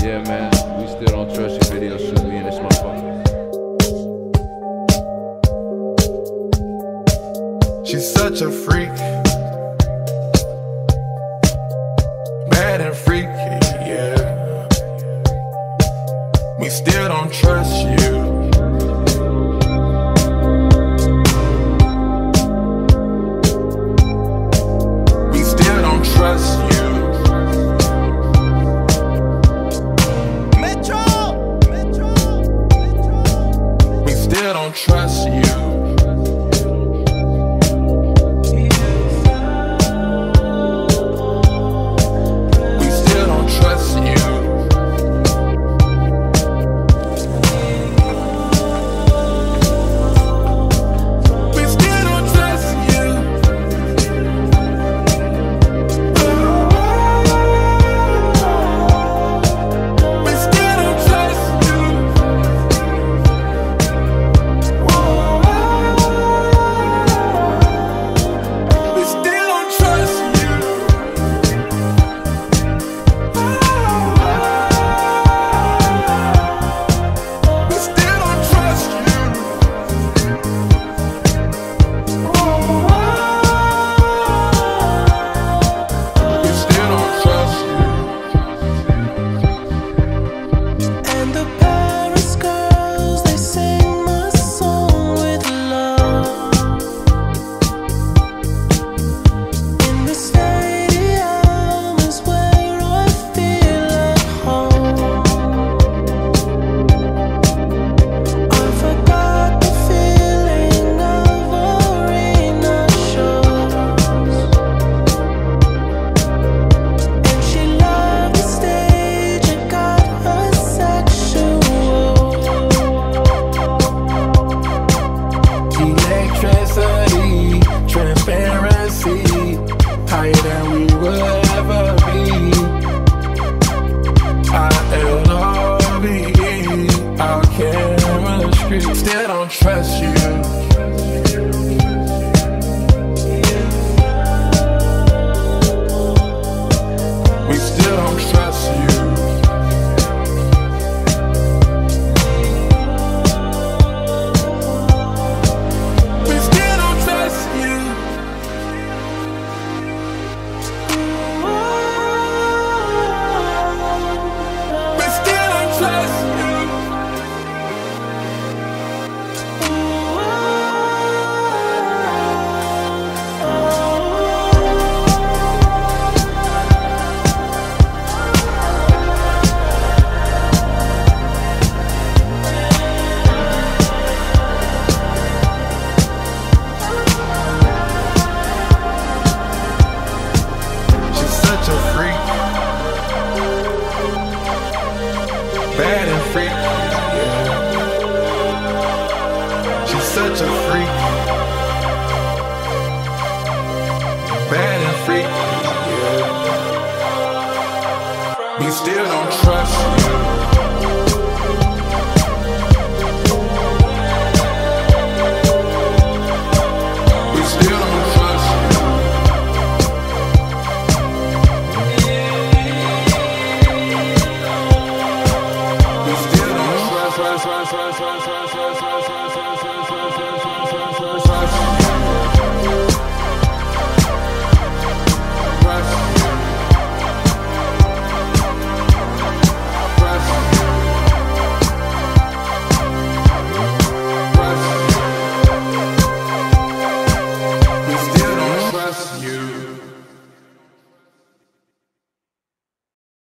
Yeah, man, we still don't trust your video shoot me in this motherfucker. She's such a freak, bad and freaky, yeah. We still don't trust you. We still don't trust you. We still don't trust you. Higher than we will ever be. ILOV, our chemistry. Still don't trust you. We still don't trust you. Bad and freaky, yeah. She's such a freak. Bad and freaky, yeah. We still don't trust you. We still don't trust you. You